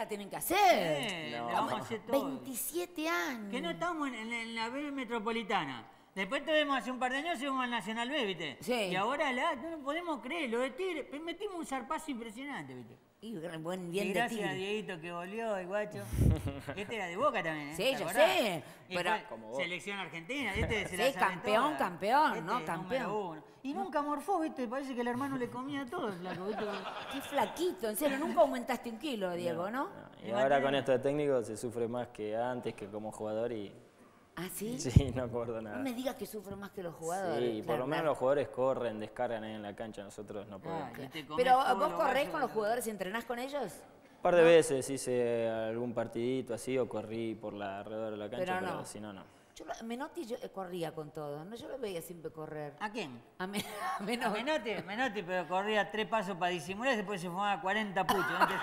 la tienen que hacer. Le vamos a hacer todo. 27 años. Que no estamos en la B metropolitana. Después tuvimos hace un par de años, fuimos al Nacional B, ¿viste? Sí. Y ahora no podemos creer, lo de Tigre, metimos un zarpazo impresionante, ¿viste? Y bien Y de gracias a Tigre. Dieguito que volvió, el guacho. Este era de Boca también, ¿eh? Sí, ¿Te yo acordás? sé, Y pero- fue selección argentina, ¿viste? Se Sí, la sabe campeón, toda. campeón, ¿no? es Campeón. número uno. Y nunca morfó, ¿viste? Parece que el hermano le comía todo el flaco, ¿viste? Qué flaquito, en serio, nunca aumentaste 1 kilo, Diego, ¿no? Y ahora con esto de técnico se sufre más que antes, que como jugador y... ¿Ah, sí? Sí, no acuerdo nada. No me digas que sufro más que los jugadores. Sí, por claro, lo menos claro. los jugadores corren, descargan ahí en la cancha, nosotros no podemos. Ah, y te comés Pero todo vos lo corrés gacho con de los jugadores, ¿entrenás con ellos? Un par de veces hice algún partidito así o corrí por la alrededor de la cancha, Pero pero, no. si no, no. Menotti yo corría con todos, ¿no? Yo lo veía siempre correr. ¿A quién? A Menotti. Menotti, pero corría 3 pasos para disimular y después se fumaba 40 puchos. ¿Viste?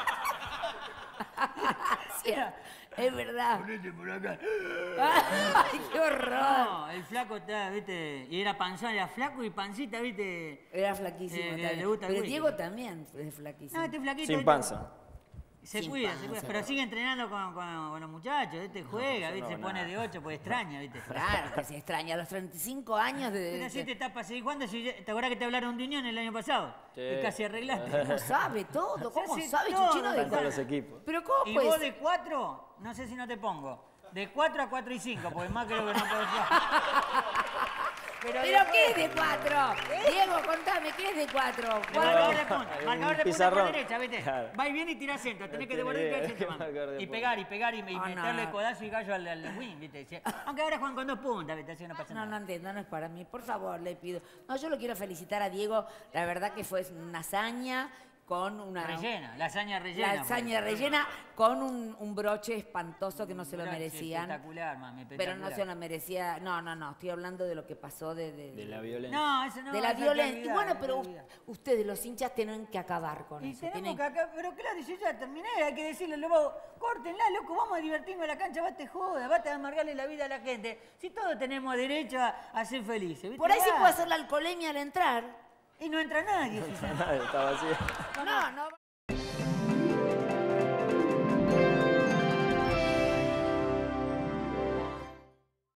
Sí, es verdad. Ponete por acá. ¡Ay, qué horror! No, el flaco estaba, ¿viste? Y era panzón, era flaco y pancita, ¿viste? Era flaquísimo le también. gusta el Pero whisky. Diego también es flaquísimo. No, este flaquito. Sin ¿viste? panza. Se Sin cuida, panza, pero sigue entrenando con los muchachos, ¿viste? Juega, yo ¿viste? no Se hago pone nada. de 8, pues extraña, ¿viste? Claro, que se extraña. A los 35 años Pero así te tapas, ¿y cuándo? ¿Te acordás que te hablaron de Unión el año pasado? Sí. Que casi arreglaste. ¿Cómo sabe todo? ¿Cómo Se hace sabe, todo, Chuchino? Gonzalo. Con los equipos. ¿Pero cómo Y pues? vos de 4, no sé si no te pongo. De 4 a 4 y 5, porque más creo que no podés jugar. ¿Pero qué es de 4? Diego, contame, ¿qué es de 4? Marcador de punta, Hay un marcador de punta por pizarrón. derecha, ¿viste? Claro. Va y viene y tira centro, tenés que tiene devolver y idea, tirar centro, qué marcador de y punta. pegar y Oh, no, meterle no. codazo y gallo al win, ¿viste? Aunque ahora juegan con 2 puntas, ¿viste? Así no pasa No, nada. no entiendo, no es para mí. Por favor, le pido. No, yo lo quiero felicitar a Diego. La verdad que fue una hazaña con una... Rellena, lasaña rellena. Lasaña fue. rellena con un broche espantoso que no se lo Broche merecían. Espectacular, mami, Pero espectacular. no se lo merecía. No, estoy hablando de lo que pasó De la violencia. No, eso no. de la eso hay que violencia. Y olvidar, bueno, hay que pero olvidar. ustedes, los hinchas, tienen que acabar con Y eso. tenemos Tienen- que acá, pero claro, yo ya terminé, hay que decirle, loco, córtenla, loco, vamos a divertirnos en la cancha, bate joda, bate a amargarle la vida a la gente. Si todos tenemos derecho a ser felices, ¿viste? Por ahí se Va. puede hacer la alcoholemia al entrar. Y no entra nadie. si se- Está vacío. No.